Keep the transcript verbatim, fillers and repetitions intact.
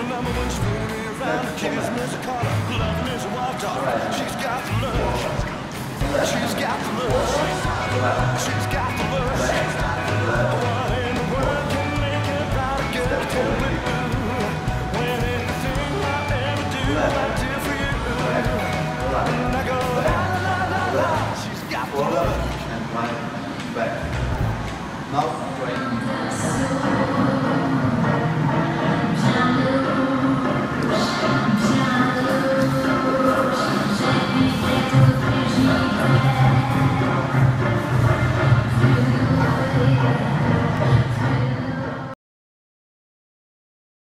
remember when she spinning me around. Kiss me as a color, love me as a wild dog. She's got the love. She's got the love. She's got the love. What in the world can make a proud girl tell me when everything I ever do I do for you? And I go la la la la. She's got the love. And right back. Now